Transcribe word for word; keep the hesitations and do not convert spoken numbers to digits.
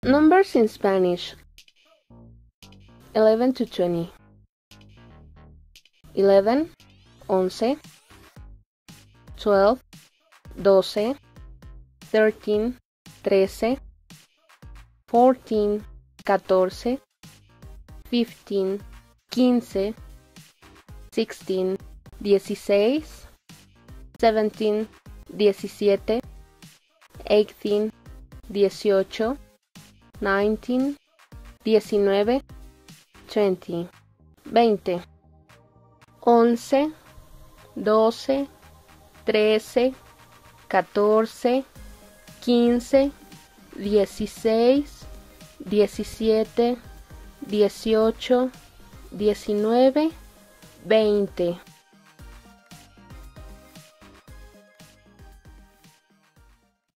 Numbers in Spanish. eleven to twenty. eleven, once. twelve, doce. thirteen, trece. fourteen, catorce. fifteen, quince. sixteen, dieciséis. seventeen, diecisiete. eighteen, dieciocho. nineteen, diecinueve. twenty, veinte. once, doce, trece, catorce, quince, dieciséis, diecisiete, dieciocho, diecinueve, veinte.